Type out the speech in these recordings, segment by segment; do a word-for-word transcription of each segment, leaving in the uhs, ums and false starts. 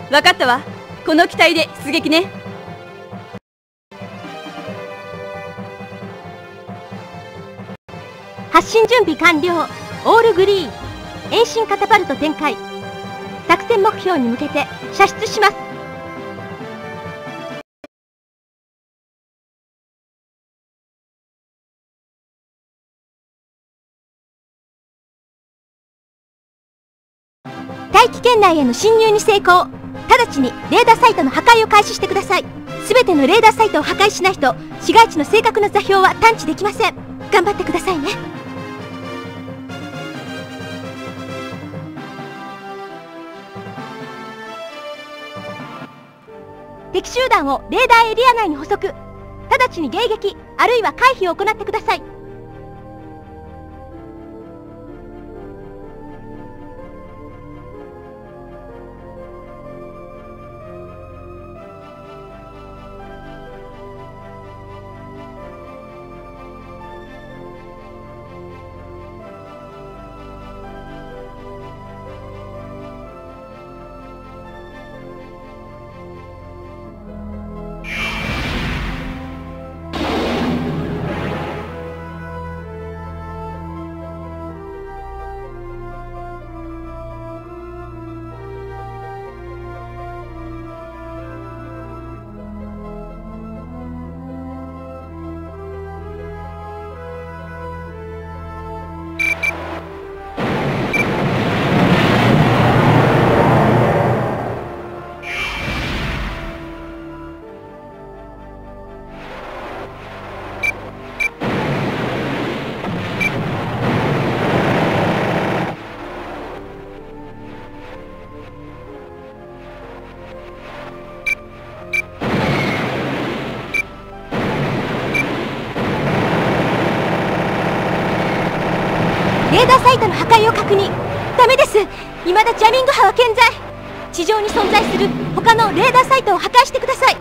分かったわ。この機体で出撃ね。 発進準備完了。オールグリーン。遠心カタパルト展開。作戦目標に向けて射出します。大気圏内への侵入に成功。直ちにレーダーサイトの破壊を開始してください。すべてのレーダーサイトを破壊しないと市街地の正確な座標は探知できません。頑張ってくださいね。敵集団をレーダーエリア内に捕捉。直ちに迎撃あるいは回避を行ってください。レーダーサイトの破壊を確認。ダメです。未だジャミング波は健在。地上に存在する他のレーダーサイトを破壊してください。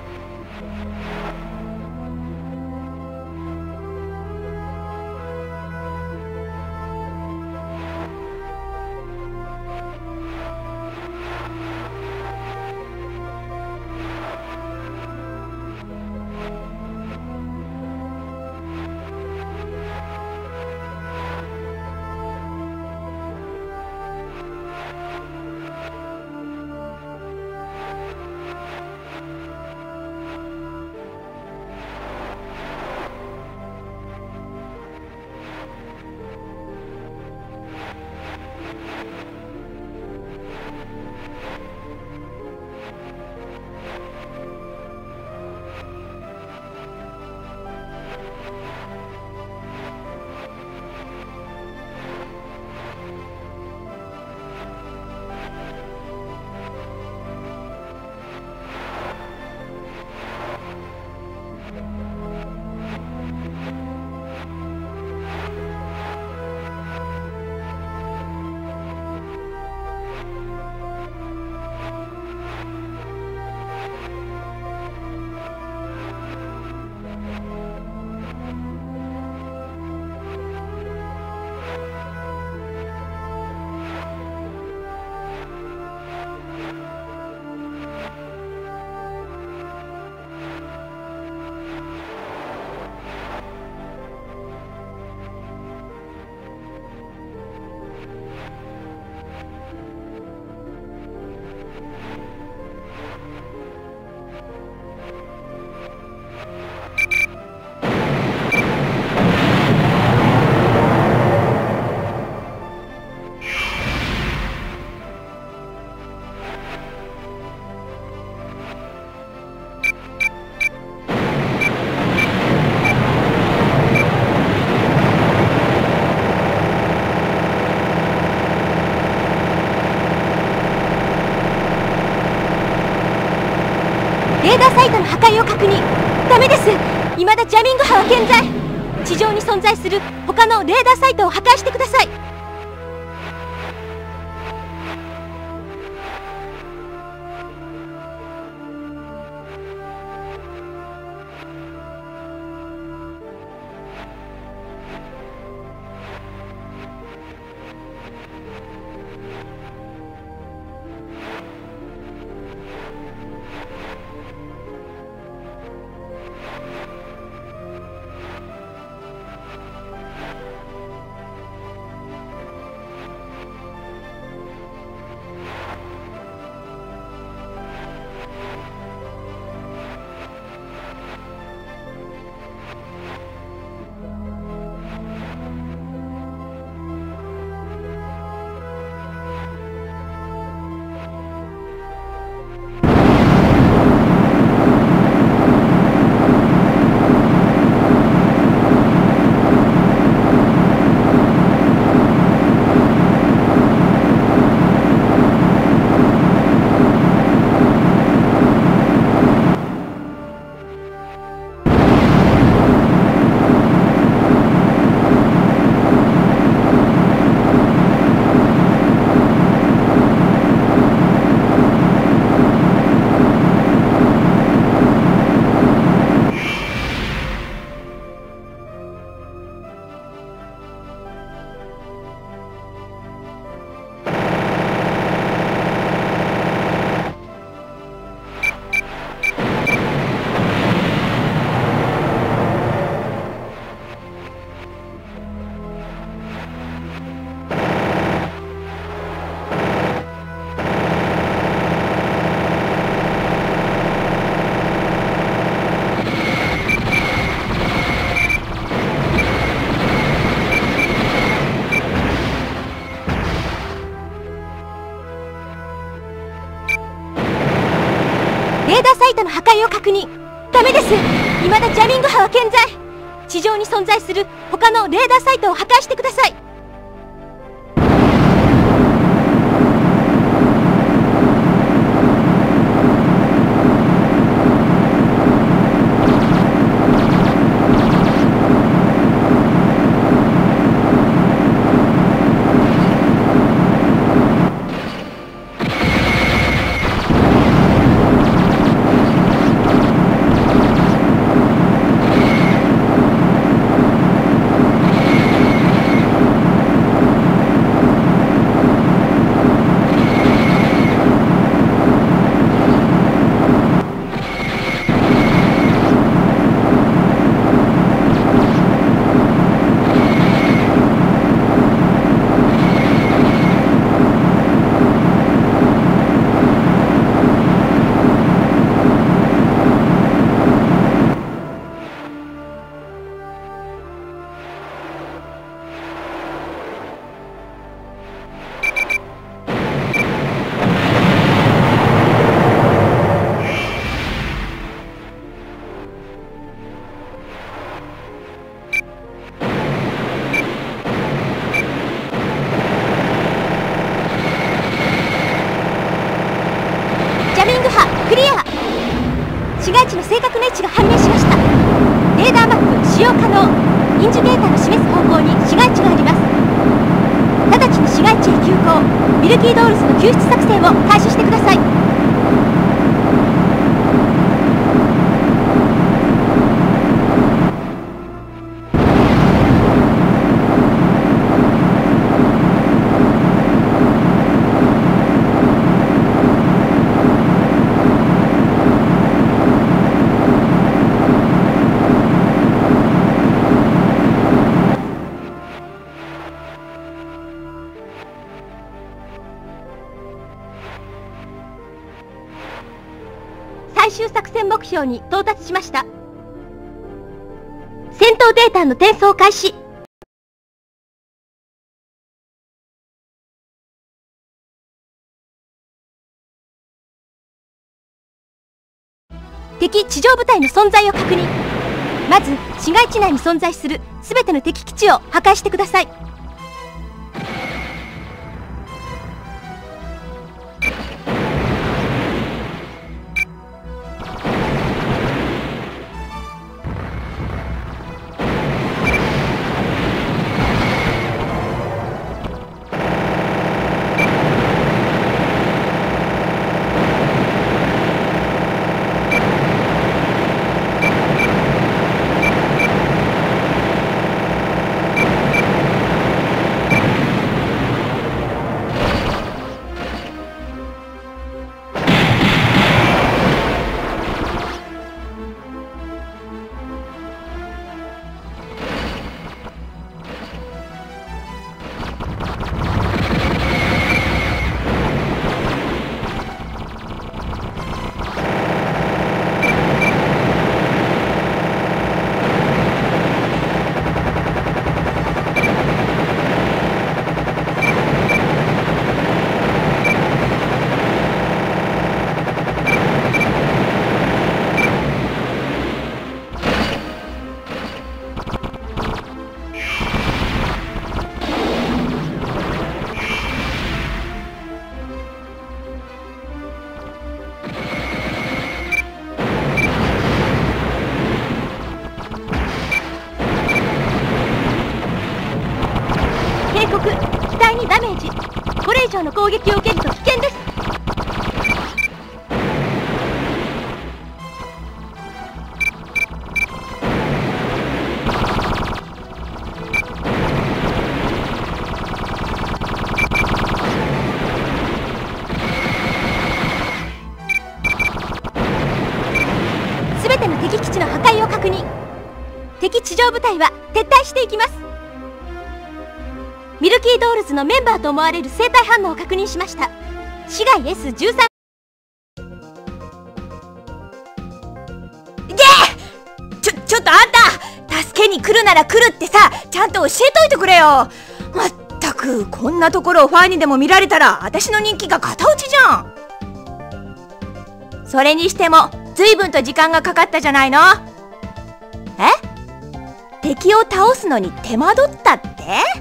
レーダーサイトの破壊を確認。ダメです。未だジャミング波は健在。地上に存在する他のレーダーサイトを破壊してください。 レーダーサイトの破壊を確認。ダメです。未だジャミング波は健在。地上に存在する他のレーダーサイトを破壊してください。クリア。市街地の正確な位置が判明しました。レーダーマップ使用可能。インジケーターの示す方向に市街地があります。直ちに市街地へ急行。ミルキードールズの救出作戦を開始してください。最終作戦目標に到達しました。戦闘データの転送開始。敵地上部隊の存在を確認。まず市街地内に存在する全ての敵基地を破壊してください。機体にダメージ。これ以上の攻撃を受けると危険です。全ての敵基地の破壊を確認。敵地上部隊は撤退していきます。ミルキードールズのメンバーと思われる生体反応を確認しました。市街 エスじゅうさん。 げーちょ、ちょっとあんた、助けに来るなら来るってさ、ちゃんと教えといてくれよ。まったく、こんなところをファンにでも見られたら私の人気が片落ちじゃん。 それにしても随分と時間がかかったじゃないの。え？敵を倒すのに手間取ったって？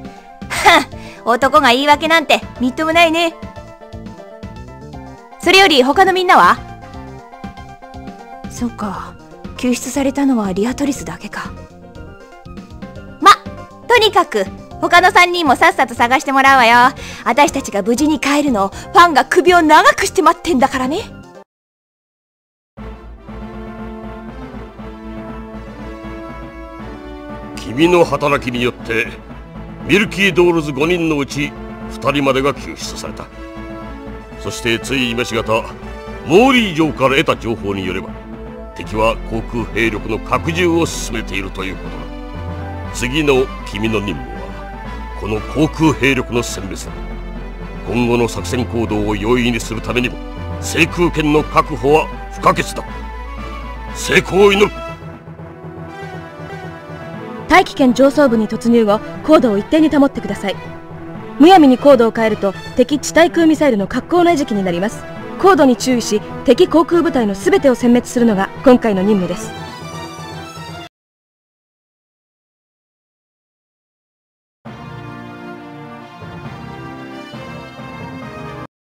男が言い訳なんてみっともないね。それより他のみんなは？そうか、救出されたのはリアトリスだけか。ま、とにかく他のさんにんもさっさと探してもらうわよ。私たちが無事に帰るのをファンが首を長くして待ってんだからね。 君の働きによってミルキードールズごにんのうちふたりまでが救出された。そしてつい今しがたモーリー城から得た情報によれば、敵は航空兵力の拡充を進めているということだ。次の君の任務はこの航空兵力の殲滅だ。今後の作戦行動を容易にするためにも制空権の確保は不可欠だ。成功を祈る。 大気圏上層部に突入後、高度を一定に保ってください。むやみに高度を変えると敵地対空ミサイルの格好の餌食になります。高度に注意し、敵航空部隊の全てを殲滅するのが今回の任務です。